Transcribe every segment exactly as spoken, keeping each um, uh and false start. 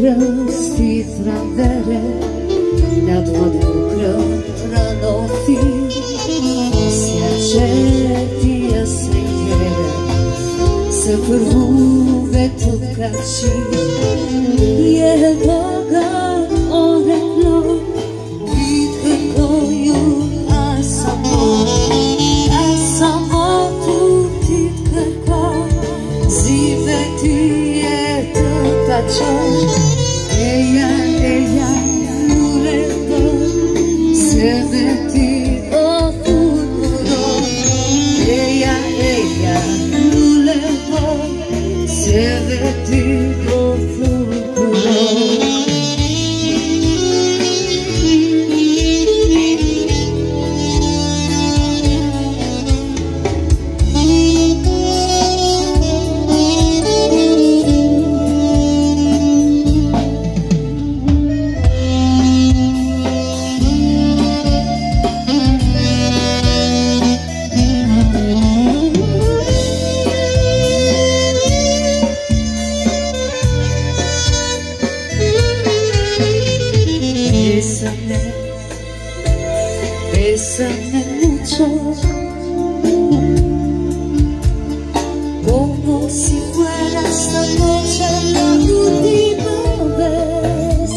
rasti travere, ne odvukro tranofi, osja četija se jere, se prvu vetu kači, je Boga oreklo, bitke koju, a samo, a samo tu titkarka, zime ti je to tačo, eja, eja, uleto, sebe ti ofururo, eja, eja, uleto, sebe ti ofururo. Bésame, bésame mucho, como si fuera esta noche la última vez.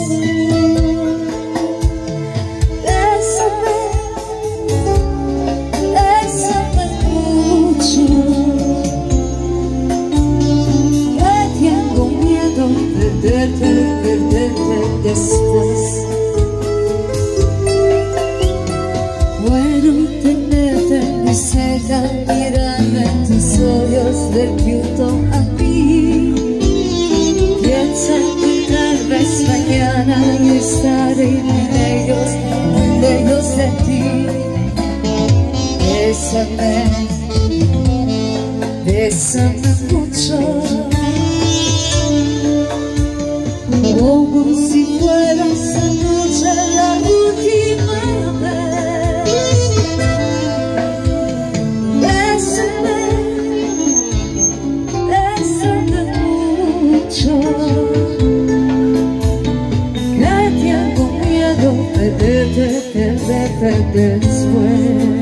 Bésame, bésame mucho, que tengo miedo de perderte, perderte después. Cerca, mirarme en tus ojos del viento a mí. Piensa que tal vez mañana yo estaré lejos, lejos de ti. Bésame, bésame mucho, como si fuera esta noche la última vez. Que tengo miedo de perderte, perderte después.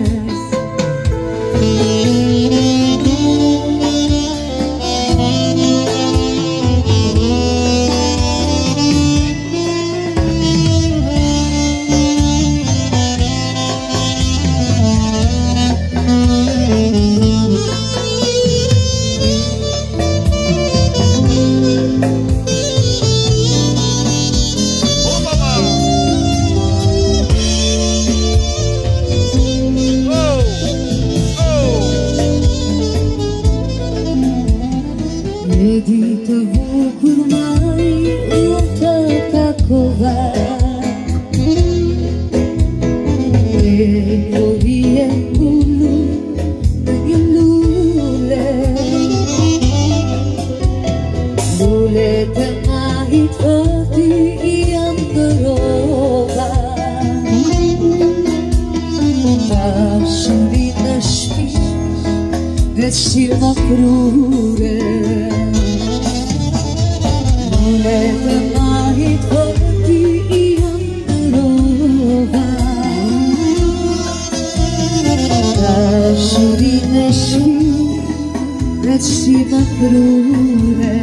Vedi të bukur maj, u të takova, e po vije kullu një lule, lule të mahit fati jam kërova, bashkëri në shpi, veç ti më prure. Lule të mahit fati jam kërova, bashkëri në shpi, veç ti më prure.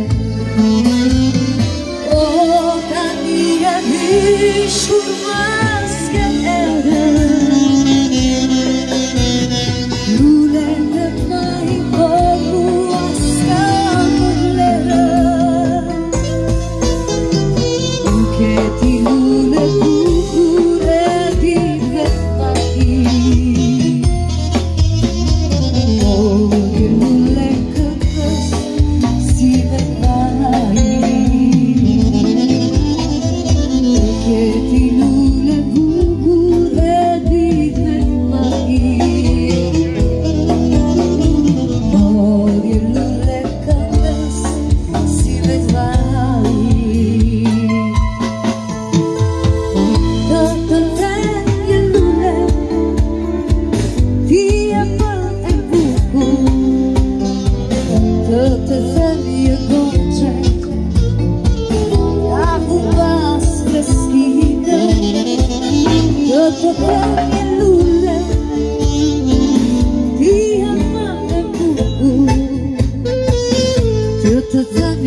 O, tani e vishur maske ere, lule të mahit koku aska mëllere. Duke ti lule bukur e ti vet mahit, o, një lule këtës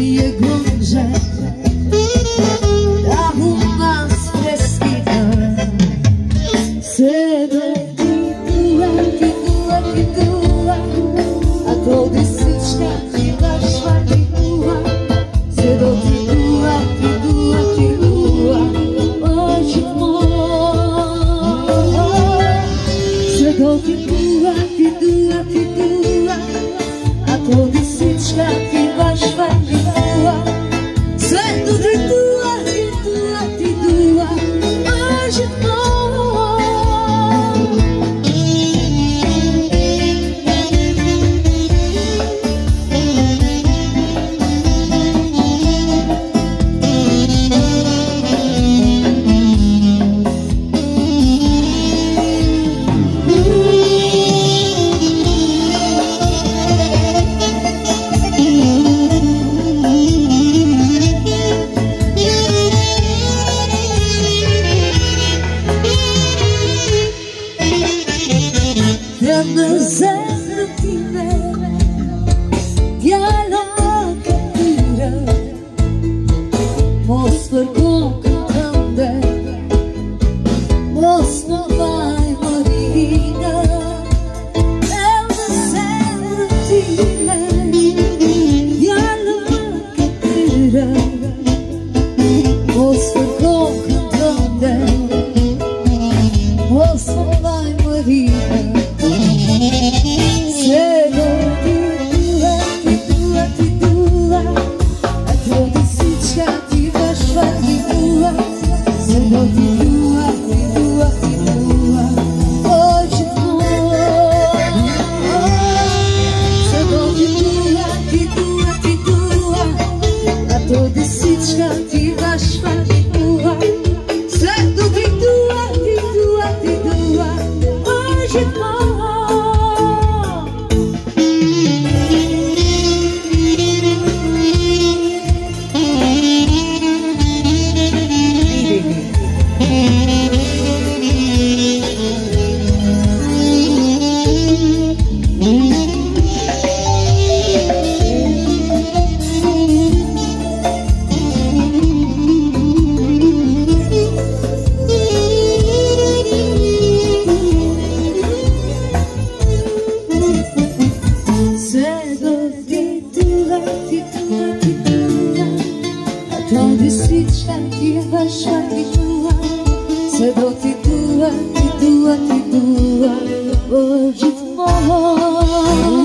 mie gongia da una freschita se do ti tua, ti tua, ti tua a todos esses que vais farti tua se do ti tua, ti tua, ti tua hoje morro se do ti tua, ti tua, ti tua a todos esses que vais farti tua se do ti tua, ti tua, ti tua hoje morro. Se do ti tua, ti tua, ti tua, hoje morro.